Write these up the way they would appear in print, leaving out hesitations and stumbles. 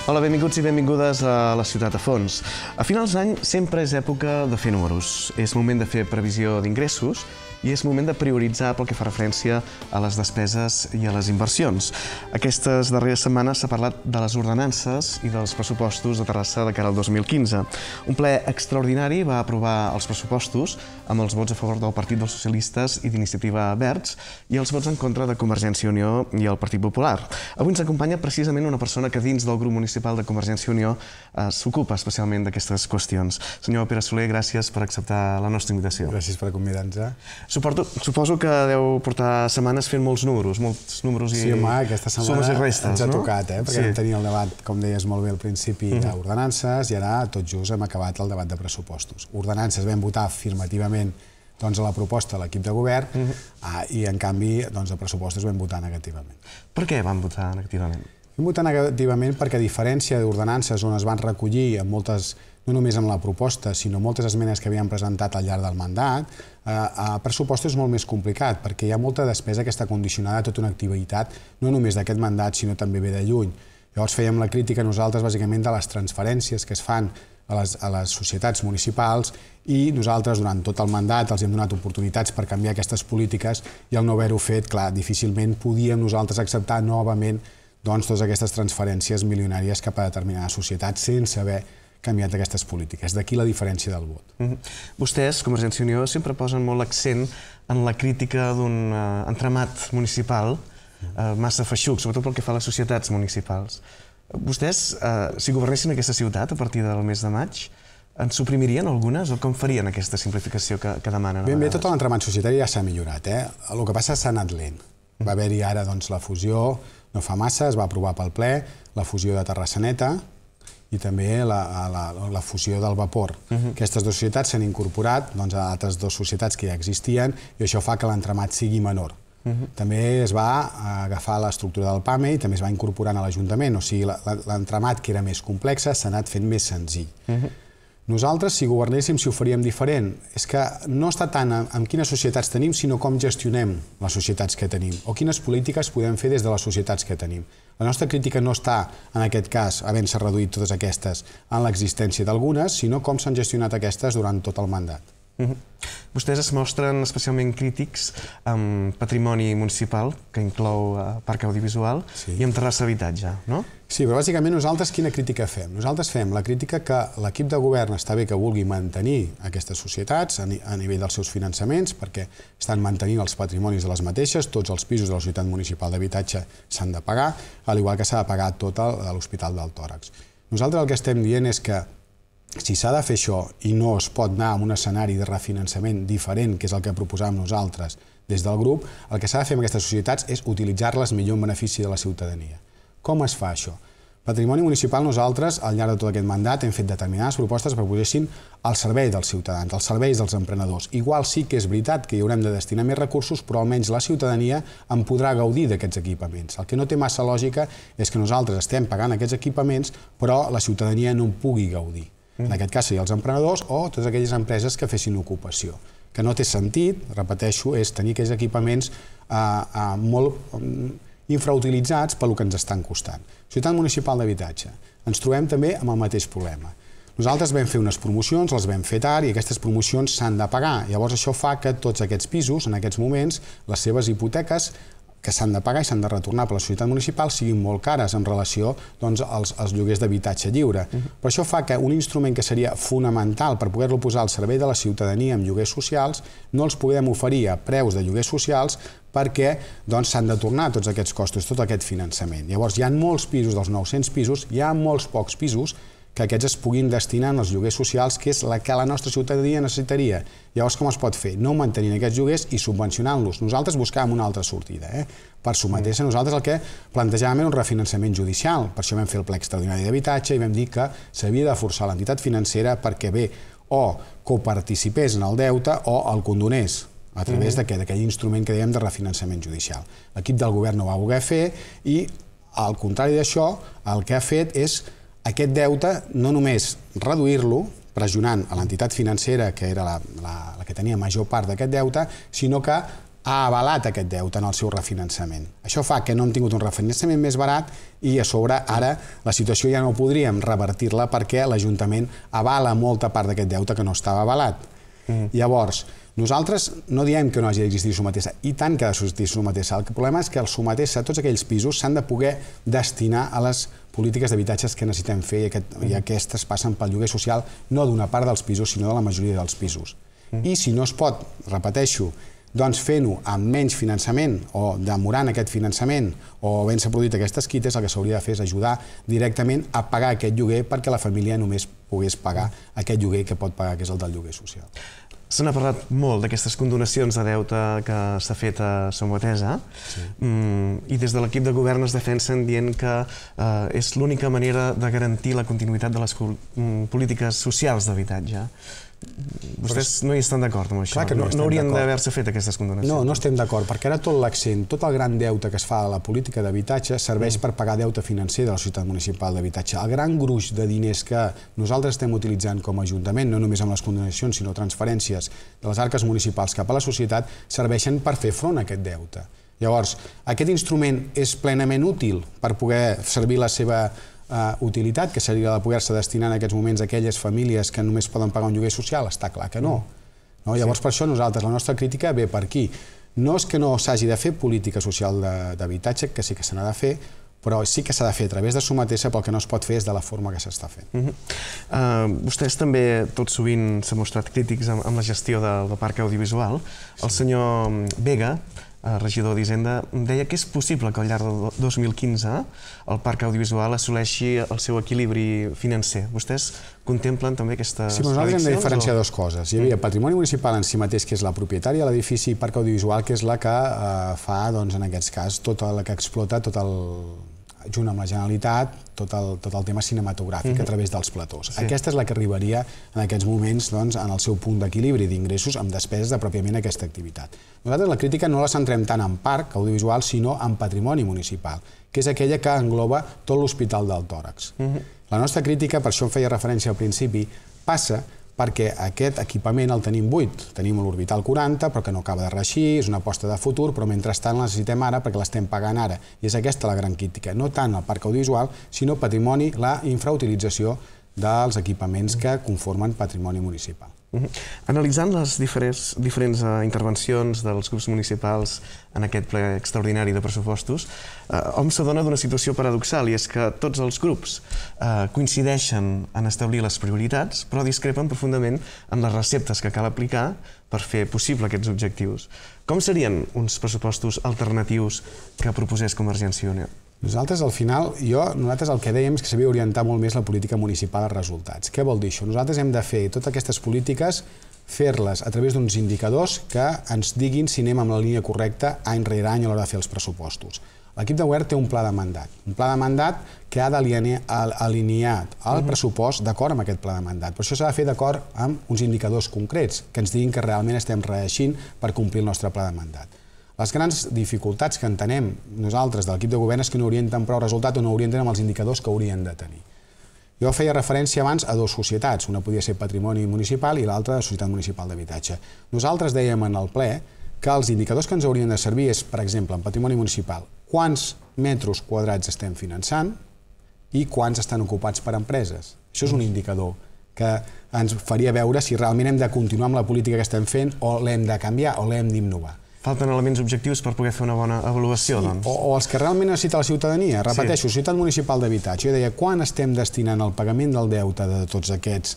Hola, benvinguts i benvingudes a la Ciutat a Fons. A finals d'any sempre és època de fer números. És moment de fer previsió d'ingressos i és moment de prioritzar pel que fa referència a les despeses i a les inversions. Aquestes darreres setmanes s'ha parlat de les ordenances i dels pressupostos de Terrassa de cara al 2015. Un ple extraordinari va aprovar els pressupostos amb els vots a favor del Partit dels Socialistes i d'Iniciativa Verds i els vots en contra de Convergència i Unió i el Partit Popular. Avui ens acompanya precisament una persona que dins del grup municipal de Convergència i Unió s'ocupa especialment d'aquestes qüestions. Senyor Pere Soler, gràcies per acceptar la nostra invitació. Gràcies per convidar-nos. Suposo que deu portar setmanes fent molts números i sí, home, aquesta setmana sumes i restes, ens ha no? tocat, perquè vam tenir el debat, com deies molt bé al principi, d'ordenances, i ara tot just hem acabat el debat de pressupostos. Ordenances vam votar afirmativament a la proposta de l'equip de govern i, en canvi, de pressupostos vam votar negativament. Per què van votar negativament? Vam votar negativament perquè, a diferència d'ordenances on es van recollir moltes, no només amb la proposta, sinó moltes esmenes que havíem presentat al llarg del mandat, a pressupostos és molt més complicat, perquè hi ha molta despesa que està condicionada a tota una activitat, no només d'aquest mandat, sinó també ve de lluny. Llavors fèiem la crítica nosaltres, bàsicament, de les transferències que es fan a les societats municipals i nosaltres, durant tot el mandat, els hem donat oportunitats per canviar aquestes polítiques i al no haver-ho fet, clar, difícilment podíem nosaltres acceptar novament totes aquestes transferències milionàries cap a determinades societats sense haver canviat aquestes polítiques. D'aquí la diferència del vot. Vostès, Convergència i Unió, sempre posen molt l'accent en la crítica d'un entramat municipal massa feixuc, sobretot pel que fa a les societats municipals. Vostès, si governessin aquesta ciutat a partir del mes de maig, en suprimirien algunes o com farien aquesta simplificació que demanen? Ben bé, tot l'entramat societari ja s'ha millorat. El que passa s'ha anat lent. Va haver-hi ara la fusió, no fa massa, es va aprovar pel ple, la fusió de Terrassaneta i també la fusió del vapor. Aquestes dues societats s'han incorporat a altres dues societats que ja existien i això fa que l'entramat sigui menor. També es va agafar l'estructura del PAME i també es va incorporar a l'Ajuntament, o sigui, l'entramat que era més complex s'ha anat fent més senzill. Nosaltres, si governéssim, si ho faríem diferent. És que no està tant en quines societats tenim, sinó com gestionem les societats que tenim o quines polítiques podem fer des de les societats que tenim. La nostra crítica no està, en aquest cas, havent-se reduït totes aquestes, en l'existència d'algunes, sinó com s'han gestionat aquestes durant tot el mandat. Vostès es mostren especialment crítics amb patrimoni municipal, que inclou parc audiovisual, i amb Terrassa Habitatge, no? Sí, però bàsicament nosaltres quina crítica fem? Nosaltres fem la crítica que l'equip de govern està bé que vulgui mantenir aquestes societats a nivell dels seus finançaments, perquè estan mantenint els patrimonis de les mateixes, tots els pisos de la Societat Municipal d'Habitatge s'han de pagar, al igual que s'ha de pagar tot l'Hospital del Tòrax. Nosaltres el que estem dient és que si s'ha de fer això i no es pot anar a un escenari de refinançament diferent, que és el que proposàvem nosaltres des del grup, el que s'ha de fer amb aquestes societats és utilitzar-les millor en benefici de la ciutadania. Com es fa això? Patrimoni municipal, nosaltres, al llarg de tot aquest mandat, hem fet determinades propostes que posessin al servei dels ciutadans, als serveis dels emprenedors. Igual sí que és veritat que hi haurem de destinar més recursos, però almenys la ciutadania en podrà gaudir d'aquests equipaments. El que no té massa lògica és que nosaltres estem pagant aquests equipaments, però la ciutadania no en pugui gaudir. En aquest cas serien els emprenedors o totes aquelles empreses que fessin ocupació. Que no té sentit, repeteixo, és tenir aquells equipaments molt infrautilitzats pel que ens estan costant. Societat Municipal d'Habitatge. Ens trobem també amb el mateix problema. Nosaltres vam fer unes promocions, les vam fer tard i aquestes promocions s'han de pagar. Llavors això fa que tots aquests pisos, en aquests moments, les seves hipoteques que s'han de pagar i s'han de retornar per la societat municipal siguin molt cares en relació als lloguers d'habitatge lliure. Però això fa que un instrument que seria fonamental per poder-lo posar al servei de la ciutadania amb lloguers socials no els podem oferir a preus de lloguers socials perquè s'han de tornar tots aquests costos, tot aquest finançament. Llavors hi ha molts pisos, dels 900 pisos, hi ha molts pocs pisos que aquests es puguin destinar als lloguers socials, que és la que la nostra ciutadania necessitaria. Llavors, com es pot fer? No mantenint aquests lloguers i subvencionant-los. Nosaltres buscàvem una altra sortida. Per sotmetre-se, nosaltres el que plantejàvem era un refinançament judicial. Per això vam fer el ple extraordinari d'habitatge i vam dir que s'havia de forçar l'entitat financera perquè bé o coparticipés en el deute o el condonés a través d'aquell instrument que dèiem de refinançament judicial. L'equip del govern no ho va voler fer i, al contrari d'això, el que ha fet és aquest deute no només reduir-lo, pressionant a l'entitat financera, que era la que tenia major part d'aquest deute, sinó que ha avalat aquest deute en el seu refinançament. Això fa que no hem tingut un refinançament més barat i a sobre ara la situació ja no podríem revertir-la perquè l'Ajuntament avala molta part d'aquest deute que no estava avalat. Llavors, nosaltres no diem que no hagi d'existir Somatesa, i tant que ha d'existir Somatesa. El problema és que el Somatesa, tots aquells pisos, s'han de poder destinar a les polítiques d'habitatges que necessitem fer i aquestes passen pel lloguer social no d'una part dels pisos, sinó de la majoria dels pisos. I si no es pot, repeteixo, doncs fent-ho amb menys finançament o demorant aquest finançament o havent-se produït aquestes quites, el que s'hauria de fer és ajudar directament a pagar aquest lloguer perquè la família només pogués pagar aquest lloguer que pot pagar, que és el del lloguer social. Se n'ha parlat molt d'aquestes condonacions de deute que s'ha fet a Somatesa i des de l'equip de govern es defensen dient que és l'única manera de garantir la continuïtat de les polítiques socials d'habitatge. Vostès no hi estan d'acord amb això? No haurien d'haver-se fet aquestes condonacions? No, no estem d'acord, perquè ara tot l'accent, tot el gran deute que es fa a la política d'habitatge serveix per pagar deute financer de la Societat Municipal d'Habitatge. El gran gruix de diners que nosaltres estem utilitzant com a Ajuntament, no només amb les condonacions, sinó transferències de les arques municipals cap a la societat, serveixen per fer front a aquest deute. Llavors, aquest instrument és plenament útil per poder servir la seva utilitat, que seria la de poder-se destinar en aquests moments a aquelles famílies que només poden pagar un lloguer social? Està clar que no. Llavors, per això nosaltres, la nostra crítica ve per aquí. No és que no s'hagi de fer política social d'habitatge, que sí que se n'ha de fer, però sí que s'ha de fer a través de Somatesa, però el que no es pot fer és de la forma que s'està fent. Vostès també tot sovint s'han mostrat crítics amb la gestió del parc audiovisual. El senyor Vega, regidor d'Hisenda, deia que és possible que al llarg del 2015 el parc audiovisual assoleixi el seu equilibri financer. Vostès contemplen també aquestes prediccions? Sí, nosaltres hem de diferenciar dues coses. Hi havia patrimoni municipal en si mateix, que és la propietària de l'edifici, i parc audiovisual, que és la que fa, en aquest cas, tota la que explota tot el junt amb la Generalitat, tot el tema cinematogràfic a través dels platós. Aquesta és la que arribaria en aquests moments en el seu punt d'equilibri d'ingressos amb despeses de pròpiament aquesta activitat. Nosaltres la crítica no la centrem tant en parc audiovisual, sinó en patrimoni municipal, que és aquella que engloba tot l'Hospital del Tòrax. La nostra crítica, per això em feia referència al principi, passa perquè aquest equipament el tenim buit. Tenim l'Orbital 40, però que no acaba de reeixir, és una aposta de futur, però mentrestant la necessitem ara perquè l'estem pagant ara. I és aquesta la gran crítica, no tant el parc audiovisual, sinó patrimoni, la infrautilització dels equipaments que conformen patrimoni municipal. Analitzant les diferents intervencions dels grups municipals en aquest ple extraordinari de pressupostos, hom s'adona d'una situació paradoxal, i és que tots els grups coincideixen en establir les prioritats, però discrepen profundament en les receptes que cal aplicar per fer possible aquests objectius. Com serien uns pressupostos alternatius que proposés Convergència i Unió? Nosaltres, al final, nosaltres el que dèiem és que s'havia d'orientar molt més la política municipal als resultats. Què vol dir això? Nosaltres hem de fer totes aquestes polítiques, fer-les a través d'uns indicadors que ens diguin si anem amb la línia correcta any rere any a l'hora de fer els pressupostos. L'equip de govern té un pla de mandat que ha d'alinear el pressupost d'acord amb aquest pla de mandat. Per això s'ha de fer d'acord amb uns indicadors concrets que ens diguin que realment estem reeixint per complir el nostre pla de mandat. Les grans dificultats que entenem nosaltres de l'equip de govern és que no orienten prou resultat o no orienten amb els indicadors que haurien de tenir. Jo feia referència abans a dues societats, una podia ser Patrimoni Municipal i l'altra Societat Municipal d'Habitatge. Nosaltres dèiem en el ple que els indicadors que ens haurien de servir és, per exemple, en Patrimoni Municipal, quants metres quadrats estem finançant i quants estan ocupats per empreses. Això és un indicador que ens faria veure si realment hem de continuar amb la política que estem fent o l'hem de canviar o l'hem d'innovar. Falten elements objectius per poder fer una bona avaluació, doncs. O els que realment necessita la ciutadania. Repeteixo, Societat Municipal d'Habitatge. Jo deia, quan estem destinant el pagament del deute de tots aquests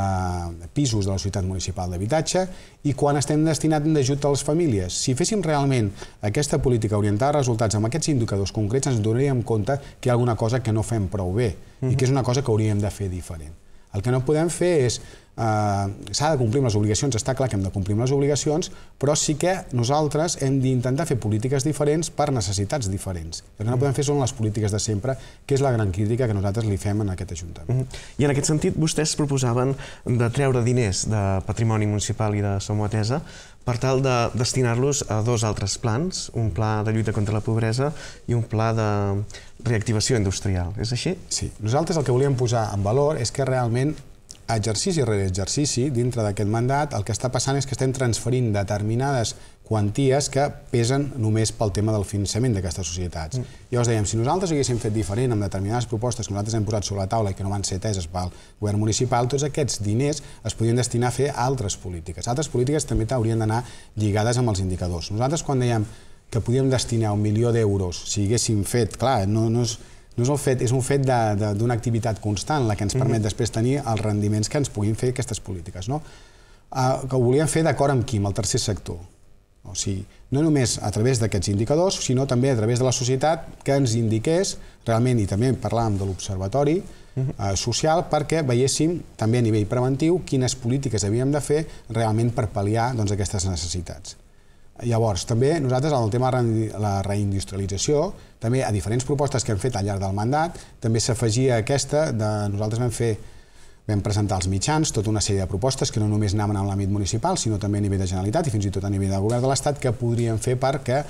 pisos de la Societat Municipal d'Habitatge i quan estem destinant d'ajut a les famílies? Si féssim realment aquesta política orientada a resultats amb aquests indicadors concrets, ens donaríem compte que hi ha alguna cosa que no fem prou bé i que és una cosa que hauríem de fer diferent. El que no podem fer és s'ha de complir amb les obligacions, està clar que hem de complir amb les obligacions, però sí que nosaltres hem d'intentar fer polítiques diferents per necessitats diferents. El que no podem fer són les polítiques de sempre, que és la gran crítica que nosaltres li fem en aquest Ajuntament. I en aquest sentit, vostès proposaven de treure diners de Patrimoni Municipal i de Somatesa per tal de destinar-los a dos altres plans, un pla de lluita contra la pobresa i un pla de reactivació industrial. És així? Sí. Nosaltres el que volíem posar en valor és que realment exercici rere exercici, dintre d'aquest mandat, el que està passant és que estem transferint determinades quanties que pesen només pel tema del finançament d'aquestes societats. Llavors dèiem, si nosaltres haguéssim fet diferent amb determinades propostes que nosaltres hem posat sobre la taula i que no van ser ateses pel govern municipal, tots aquests diners es podien destinar a fer altres polítiques. Altres polítiques també haurien d'anar lligades amb els indicadors. Nosaltres quan dèiem que podíem destinar 1 milió d'euros si haguéssim fet, clar, no és el fet, és un fet d'una activitat constant la que ens permet després tenir els rendiments que ens puguin fer aquestes polítiques. Que ho volíem fer d'acord amb qui? Amb el tercer sector. O sigui, no només a través d'aquests indicadors, sinó també a través de la societat que ens indiqués realment, i també parlàvem de l'observatori social, perquè veiéssim també a nivell preventiu quines polítiques havíem de fer realment per pal·liar aquestes necessitats. Llavors, també nosaltres en el tema de la reindustrialització, també a diferents propostes que hem fet al llarg del mandat, també s'afegia aquesta, nosaltres vam presentar als mitjans tota una sèrie de propostes que no només anaven en l'àmbit municipal, sinó també a nivell de Generalitat i fins i tot a nivell del govern de l'Estat que podríem fer perquè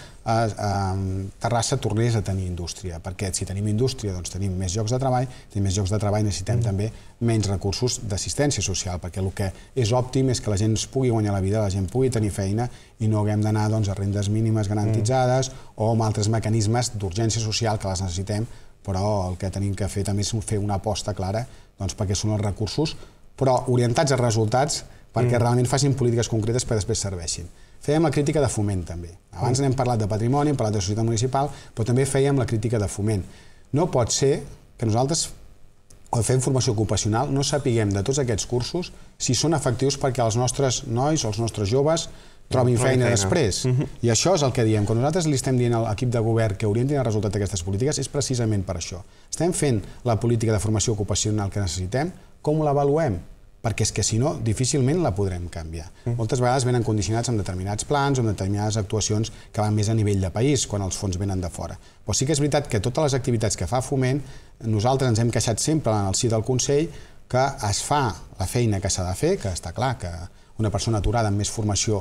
Terrassa tornés a tenir indústria. Perquè si tenim indústria doncs tenim més llocs de treball, necessitem també menys recursos d'assistència social, perquè el que és òptim és que la gent es pugui guanyar la vida, la gent pugui tenir feina i no haguem d'anar a rendes mínimes garantitzades o amb altres mecanismes d'urgència social que les necessitem, però el que tenim que fer també és fer una aposta clara perquè són els recursos, però orientats a resultats perquè realment facin polítiques concretes que després serveixin. Fèiem la crítica de foment també. Abans n'hem parlat de patrimoni, hem parlat de societat municipal, però també fèiem la crítica de foment. No pot ser que nosaltres, quan fem formació ocupacional, no sapiguem de tots aquests cursos si són efectius perquè els nostres nois o els nostres joves trobin feina després. I això és el que diem. Quan nosaltres li estem dient a l'equip de govern que orientin el resultat d'aquestes polítiques és precisament per això. Estem fent la política de formació ocupacional que necessitem, com l'avaluem? Perquè és que si no, difícilment la podrem canviar. Moltes vegades venen condicionats amb determinats plans o amb determinades actuacions que van més a nivell de país, quan els fons venen de fora. Però sí que és veritat que totes les activitats que fa Foment, nosaltres ens hem queixat sempre en el si del Consell que es fa la feina que s'ha de fer, que està clar que una persona aturada amb més formació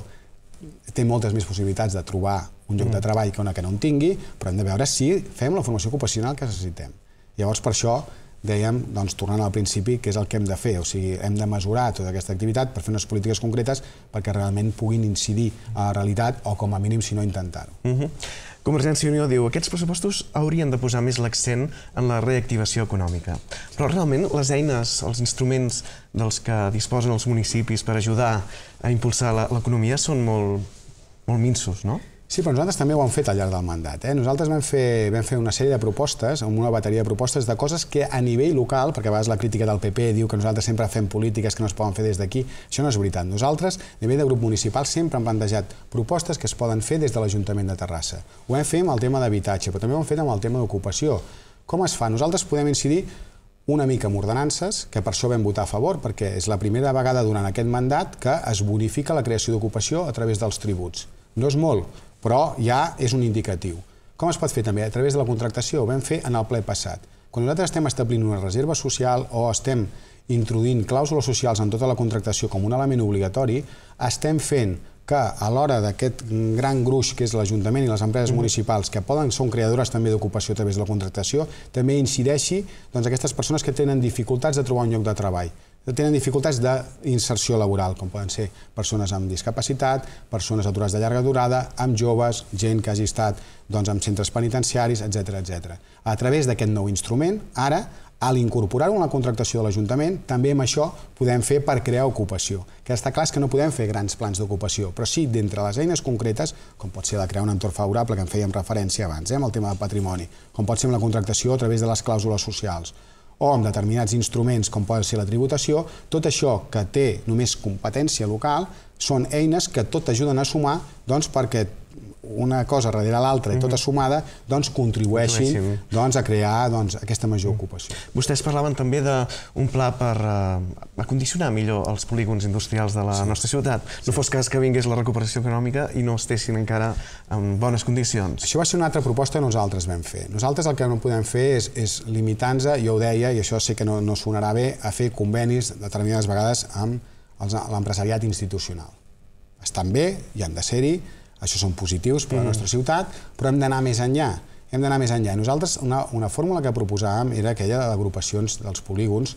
té moltes més possibilitats de trobar un lloc de treball que una que no en tingui, però hem de veure si fem la formació ocupacional que necessitem. Llavors, per això, dèiem, tornant al principi, què és el que hem de fer. O sigui, hem de mesurar tota aquesta activitat per fer unes polítiques concretes perquè realment puguin incidir a la realitat o, com a mínim, si no, intentar-ho. Convergència i Unió diu que aquests pressupostos haurien de posar més l'accent en la reactivació econòmica. Però realment les eines, els instruments dels que disposen els municipis per ajudar a impulsar l'economia són molt minsos, no? Sí, però nosaltres també ho hem fet al llarg del mandat. Nosaltres vam fer una sèrie de propostes, una bateria de propostes de coses que a nivell local, perquè a vegades la crítica del PP diu que nosaltres sempre fem polítiques que no es poden fer des d'aquí, això no és veritat. Nosaltres, a nivell de grup municipal, sempre hem plantejat propostes que es poden fer des de l'Ajuntament de Terrassa. Ho hem fet amb el tema d'habitatge, però també ho hem fet amb el tema d'ocupació. Com es fa? Nosaltres podem incidir una mica amb ordenances, que per això vam votar a favor, perquè és la primera vegada durant aquest mandat que es bonifica la creació d'ocupació a través dels tributs. No és molt, però ja és un indicatiu. Com es pot fer també? A través de la contractació. Ho vam fer en el ple passat. Quan nosaltres estem establint una reserva social o estem introduint clàusules socials en tota la contractació com un element obligatori, estem fent que a l'hora d'aquest gran gruix que és l'Ajuntament i les empreses municipals, que són creadores també d'ocupació a través de la contractació, també incideixi aquestes persones que tenen dificultats de trobar un lloc de treball, tenen dificultats d'inserció laboral, com poden ser persones amb discapacitat, persones aturades de llarga durada, amb joves, gent que hagi estat en centres penitenciaris, etc. A través d'aquest nou instrument, ara, a l'incorporar-ho en la contractació de l'Ajuntament, també amb això podem fer per crear ocupació. Que està clar que no podem fer grans plans d'ocupació, però sí, d'entre les eines concretes, com pot ser la crear un entorn favorable, que en fèiem referència abans, amb el tema del patrimoni, com pot ser la contractació a través de les clàusules socials, o amb determinats instruments com pot ser la tributació, tot això que té només competència local són eines que tot ajuden a sumar perquè una cosa darrere l'altra i tota sumada contribueixin a crear aquesta major ocupació. Vostès parlaven també d'un pla per acondicionar millor els polígons industrials de la nostra ciutat. No fos cas que vingués la recuperació econòmica i no estessin encara en bones condicions. Això va ser una altra proposta que nosaltres vam fer. Nosaltres el que no podem fer és limitar-nos, jo ho deia, i això sé que no sonarà bé, a fer convenis determinades vegades amb l'empresariat institucional. Estan bé, hi han de ser-hi, això són positius per a la nostra ciutat, però hem d'anar més enllà. Nosaltres, una fórmula que proposàvem era aquella d'agrupacions dels polígons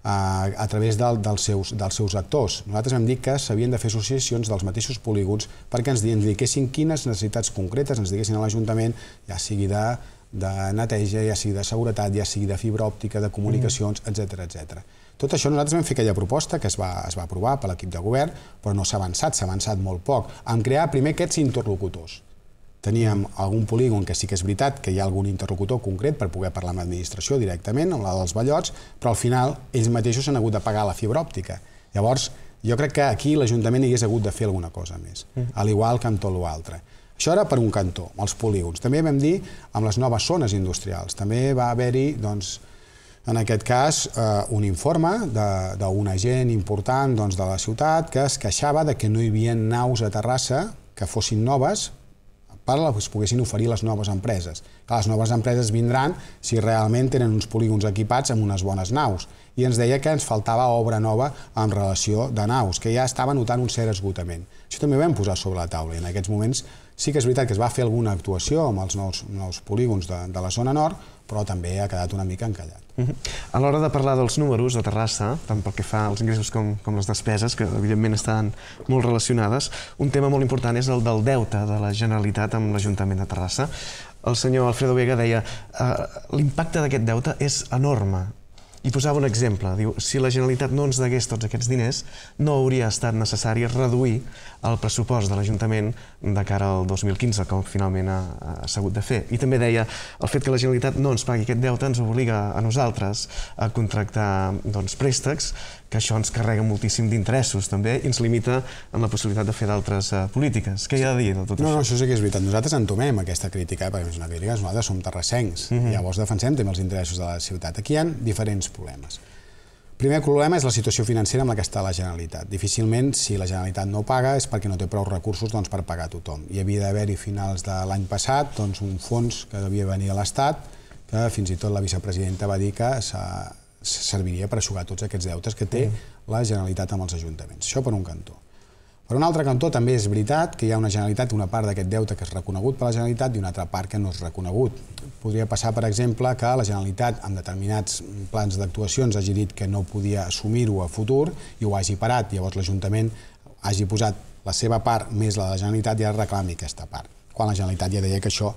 a través dels seus actors. Nosaltres vam dir que s'havien de fer associacions dels mateixos polígons perquè ens indiquessin quines necessitats concretes ens diguessin a l'Ajuntament, ja sigui de neteja, ja sigui de seguretat, ja sigui de fibra òptica, de comunicacions, etc. Tot això nosaltres vam fer aquella proposta que es va aprovar per l'equip de govern, però no s'ha avançat molt poc, en crear primer aquests interlocutors. Teníem algun polígon que sí que és veritat que hi ha algun interlocutor concret per poder parlar amb l'administració directament, amb la dels Ballots, però al final ells mateixos han hagut de pagar la fibra òptica. Llavors, jo crec que aquí l'Ajuntament hi hagués hagut de fer alguna cosa més, al igual que amb tot l'altre. Això era per un cantó, els polígons. També vam dir amb les noves zones industrials. També va haver-hi, doncs, en aquest cas, un informe d'un agent important de la ciutat que es queixava que no hi havia naus a Terrassa que fossin noves que es poguessin oferir les noves empreses. Les noves empreses vindran si realment tenen uns polígons equipats amb unes bones naus. I ens deia que ens faltava obra nova en relació de naus, que ja estava notant un cert esgotament. Això també ho vam posar sobre la taula i en aquests moments sí que és veritat que es va fer alguna actuació amb els nous polígons de la zona nord, però també ha quedat una mica encallat. A l'hora de parlar dels números de Terrassa, tant pel que fa als ingressos com les despeses, que evidentment estan molt relacionades, un tema molt important és el del deute de la Generalitat amb l'Ajuntament de Terrassa. El senyor Alfredo Vega deia l'impacte d'aquest deute és enorme. I posava un exemple, diu, si la Generalitat no ens degués tots aquests diners, no hauria estat necessari reduir el pressupost de l'Ajuntament de cara al 2015, com finalment s'ha hagut de fer. I també deia, el fet que la Generalitat no ens pagui aquest deute ens obliga a nosaltres a contractar préstecs, que això ens carrega moltíssim d'interessos també i ens limita en la possibilitat de fer d'altres polítiques. Què hi ha a dir de tot això? No, això sí que és veritat. Nosaltres entomem aquesta crítica, perquè és una crítica, nosaltres som terrassencs, llavors defensem també els interessos de la ciutat. Aquí hi ha diferents problemes. El primer problema és la situació financera amb la que està la Generalitat. Difícilment, si la Generalitat no paga, és perquè no té prou recursos per pagar a tothom. Hi havia d'haver-hi a finals de l'any passat un fons que devia venir a l'Estat, que fins i tot la vicepresidenta va dir que serviria per aixugar tots aquests deutes que té la Generalitat amb els ajuntaments. Això per un cantó. Per un altre cantó també és veritat que hi ha una Generalitat, una part d'aquest deute que és reconegut per la Generalitat i una altra part que no és reconegut. Podria passar, per exemple, que la Generalitat amb determinats plans d'actuacions hagi dit que no podia assumir-ho a futur i ho hagi parat. Llavors l'Ajuntament hagi posat la seva part més la de la Generalitat i ara reclami aquesta part, quan la Generalitat ja deia que això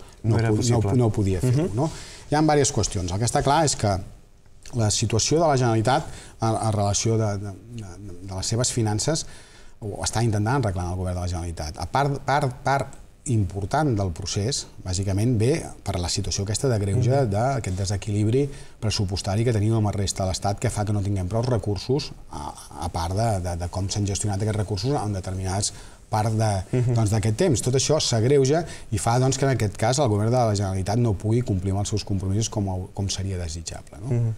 no podia fer-ho. Hi ha diverses qüestions. El que està clar és que la situació de la Generalitat en relació de les seves finances ho està intentant arreglar el govern de la Generalitat. A part important del procés, bàsicament ve per la situació aquesta de greuge d'aquest desequilibri pressupostari que tenim amb la resta de l'Estat que fa que no tinguem prou recursos, a part de com s'han gestionat aquests recursos en determinats part d'aquest temps. Tot això s'agreuja i fa que en aquest cas el govern de la Generalitat no pugui complir amb els seus compromisos com seria desitjable.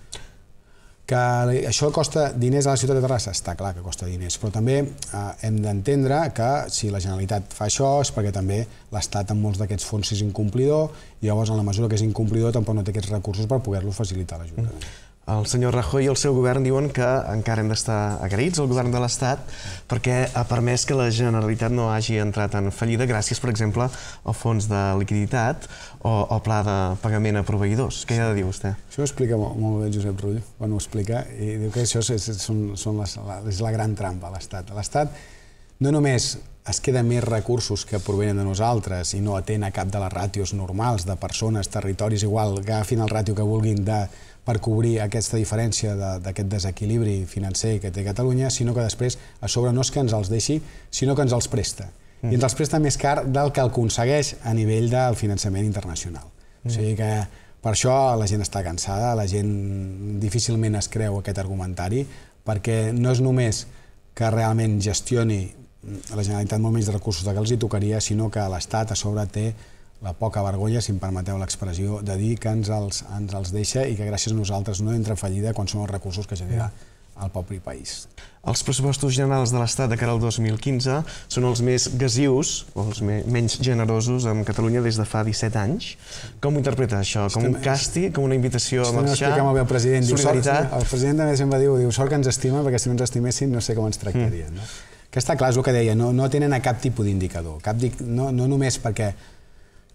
Que això costa diners a la ciutat de Terrassa? Està clar que costa diners, però també hem d'entendre que si la Generalitat fa això és perquè també l'Estat en molts d'aquests fons és incomplidor i llavors en la mesura que és incomplidor tampoc no té aquests recursos per poder-lo facilitar a l'Ajuntament. El senyor Rajoy i el seu govern diuen que encara hem d'estar agraïts al govern de l'Estat perquè ha permès que la Generalitat no hagi entrat en fallida gràcies, per exemple, al fons de liquiditat o al pla de pagament a proveïdors. Què hi ha de dir vostè? Això ho explica molt bé Josep Rull, quan ho explica, i diu que això és la gran trampa a l'Estat. L'Estat no només es queda més recursos que provenen de nosaltres i no atén a cap de les ràtios normals de persones, territoris, igual, agafin el ràtio que vulguin per cobrir aquesta diferència d'aquest desequilibri financer que té Catalunya, sinó que després a sobre no és que ens els deixi, sinó que ens els presta. I ens els presta més car del que el aconsegueix a nivell del finançament internacional. O sigui que per això la gent està cansada, la gent difícilment es creu aquest argumentari, perquè no és només que realment gestioni la Generalitat molt menys de recursos que els hi tocaria, sinó que l'Estat a sobre té la poca vergonya, si em permeteu l'expressió, de dir que ens els deixa i que gràcies a nosaltres no entra en fallida quan són els recursos que genera el propi país. Els pressupostos generals de l'Estat de cara al 2015 són els més gasius, o els menys generosos amb Catalunya des de fa 17 anys. Com ho interpreta això? Com un càstig, com una invitació a marxar? Solidaritat? El president també sempre diu sort que ens estima, perquè si no ens estimessin no sé com ens tractarien. Que està clar, és el que deia, no tenen a cap tipus d'indicador. No només perquè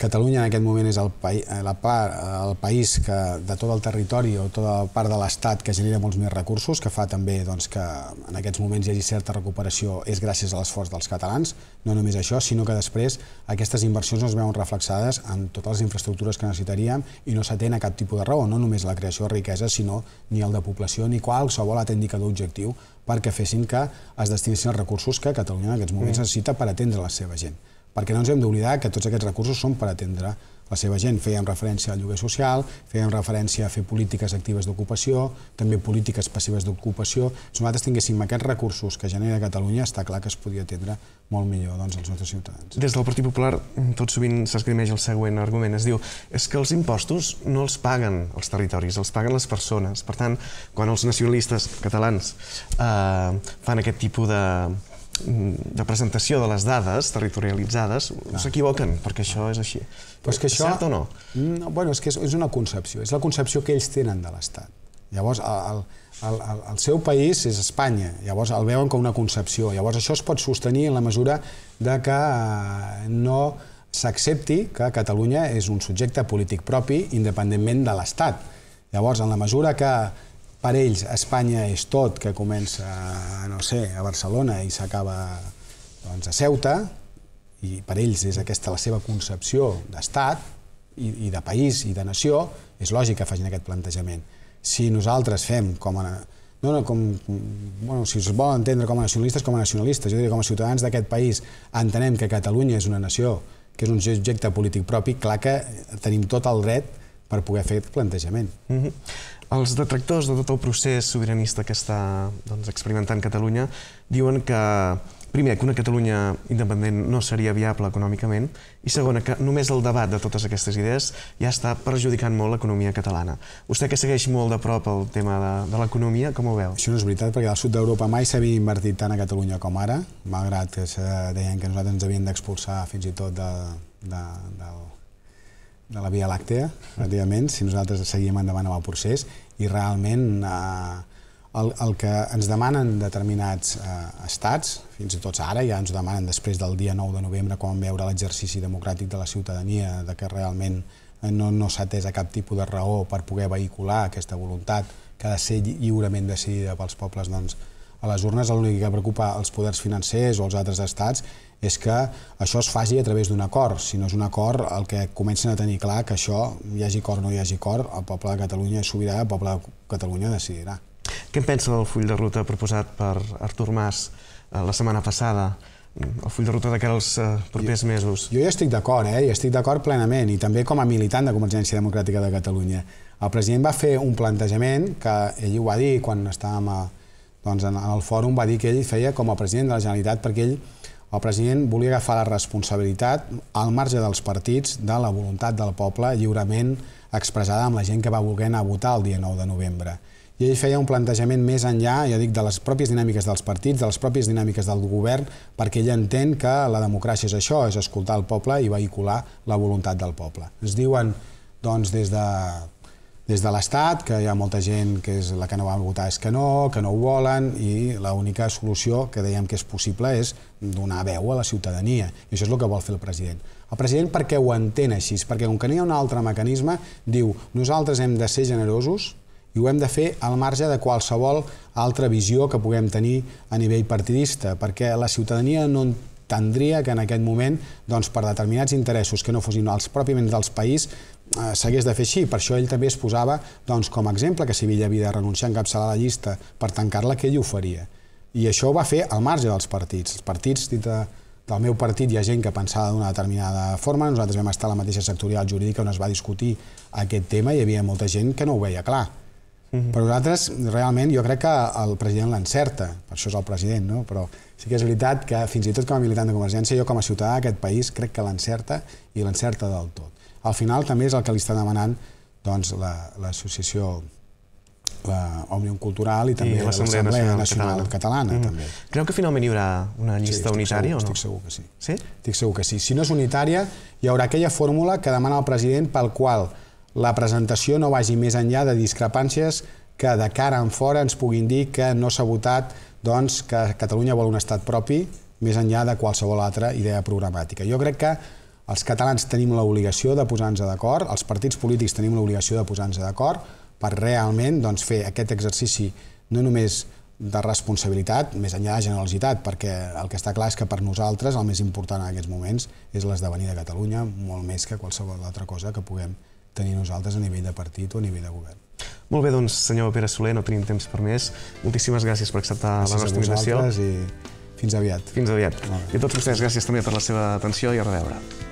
Catalunya en aquest moment és el país que, de tot el territori o tota la part de l'Estat que genera molts més recursos, que fa també que en aquests moments hi hagi certa recuperació és gràcies a l'esforç dels catalans. No només això, sinó que després aquestes inversions es veuen reflexades en totes les infraestructures que necessitaríem i no s'atén a cap tipus de raó, no només la creació de riquesa, sinó ni el de població ni qualsevol altre indicador objectiu perquè fessin que es destinessin els recursos que Catalunya en aquests moments necessita per atendre la seva gent. Perquè no ens hem d'oblidar que tots aquests recursos són per atendre la seva gent. Fèiem referència al lloguer social, fèiem referència a fer polítiques actives d'ocupació, també polítiques passives d'ocupació. Si nosaltres tinguéssim aquests recursos que genera Catalunya, està clar que es podria atendre molt millor els nostres ciutadans. Des del Partit Popular tot sovint s'esgrimeix el següent argument. Es diu, és que els impostos no els paguen els territoris, els paguen les persones. Per tant, quan els nacionalistes catalans fan aquest tipus de presentació de les dades territorialitzades, s'equivoquen, perquè això és així. És cert o no? Bueno, és una concepció, és la concepció que ells tenen de l'Estat. Llavors, el seu país és Espanya, llavors el veuen com una concepció. Llavors, això es pot sostenir en la mesura que no s'accepti que Catalunya és un subjecte polític propi independentment de l'Estat. Llavors, en la mesura que per ells Espanya és tot, que comença, no sé, a Barcelona i s'acaba a Ceuta, i per ells és aquesta la seva concepció d'estat i de país i de nació, és lògic que facin aquest plantejament. Si nosaltres fem si es vol entendre com a nacionalistes, jo diria com a ciutadans d'aquest país, entenem que Catalunya és una nació, que és un subjecte polític propi, clar que tenim tot el dret per poder fer aquest plantejament. Els detractors de tot el procés sobiranista que està experimentant Catalunya diuen que, primer, que una Catalunya independent no seria viable econòmicament i, segona, que només el debat de totes aquestes idees ja està perjudicant molt l'economia catalana. Vostè, que segueix molt de prop el tema de l'economia, com ho veu? Això no és veritat, perquè al sud d'Europa mai s'havia invertit tant a Catalunya com ara, malgrat que deien que nosaltres ens havien d'expulsar fins i tot de la Via Làctea, pràcticament, si nosaltres seguim endavant amb el procés, i realment el que ens demanen determinats estats, fins i tot ara, ja ens ho demanen després del dia 9 de novembre, quan vam veure l'exercici democràtic de la ciutadania, de que realment no s'ha atès a cap tipus de raó per poder vehicular aquesta voluntat que ha de ser lliurement decidida pels pobles a les urnes. L'únic que preocupa els poders financers o els altres estats és que això es faci a través d'un acord. Si no és un acord, el que comencen a tenir clar que això, hi hagi acord o no hi hagi acord, el poble de Catalunya és sobirà, el poble de Catalunya decidirà. Què en pensa del full de ruta proposat per Artur Mas la setmana passada? El full de ruta d'aquells propers mesos. Jo hi estic d'acord, hi estic d'acord plenament, i també com a militant de Convergència Democràtica de Catalunya. El president va fer un plantejament que ell ho va dir quan estàvem en el fòrum, va dir que ell feia com a president de la Generalitat perquè el president volia agafar la responsabilitat al marge dels partits de la voluntat del poble lliurement expressada amb la gent que va voler anar a votar el dia 9 de novembre. I ell feia un plantejament més enllà, ja dic, de les pròpies dinàmiques dels partits, de les pròpies dinàmiques del govern, perquè ell entén que la democràcia és això, és escoltar el poble i vehicular la voluntat del poble. Ens diuen, doncs, des de l'Estat, que hi ha molta gent que és la que no va votar és que no ho volen, i l'única solució que dèiem que és possible és donar veu a la ciutadania. I això és el que vol fer el president. El president per què ho entén així? Perquè com que no hi ha un altre mecanisme, diu nosaltres hem de ser generosos i ho hem de fer al marge de qualsevol altra visió que puguem tenir a nivell partidista, perquè la ciutadania no entendria que en aquest moment, per determinats interessos que no fossin els pròpiament del país, s'hagués de fer així. Per això ell també es posava com a exemple que si ell havia de renunciar a encapçalar la llista per tancar-la, que ell ho faria. I això ho va fer al marge dels partits. Els partits, dintre del meu partit, hi ha gent que pensava d'una determinada forma, nosaltres vam estar a la mateixa sectorial jurídica on es va discutir aquest tema i hi havia molta gent que no ho veia clar. Però nosaltres, realment, jo crec que el president l'encerta, per això és el president, no? Però sí que és veritat que fins i tot com a militant de Convergència, jo com a ciutadà d'aquest país crec que l'encerta i l'encerta del tot. Al final també és el que li està demanant l'associació Òmnium Cultural i també l'Assemblea Nacional Catalana. Creu que finalment hi haurà una llista unitària o no? Estic segur que sí. Sí? Estic segur que sí. Si no és unitària, hi haurà aquella fórmula que demana el president pel qual la presentació no vagi més enllà de discrepàncies que de cara en fora ens puguin dir que no s'ha votat que Catalunya vol un estat propi més enllà de qualsevol altra idea programàtica. Jo crec que els catalans tenim l'obligació de posar-nos d'acord, els partits polítics tenim l'obligació de posar-nos d'acord per realment fer aquest exercici no només de responsabilitat, més enllà de generositat, perquè el que està clar és que per nosaltres el més important en aquests moments és l'esdevenir de Catalunya, molt més que qualsevol altra cosa que puguem tenir nosaltres a nivell de partit o a nivell de govern. Molt bé, doncs, senyor Pere Soler, no tenim temps per més. Moltíssimes gràcies per acceptar la nostra invitació. Gràcies a vosaltres i fins aviat. Fins aviat. I a tots vostès, gràcies també per la seva atenció i a reveure.